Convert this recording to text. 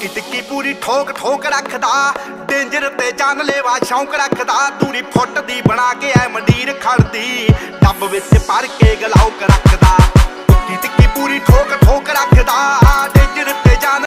ਟਿੱਕੀ ਟਿੱਕੀ पूरी ठोक ठोक रखदा डेंजर ते जानलेवा शौक रखदा दूरी फुट दी बना के ऐ मंडीर खड़दी डब विच भर के गलाउक रखदा।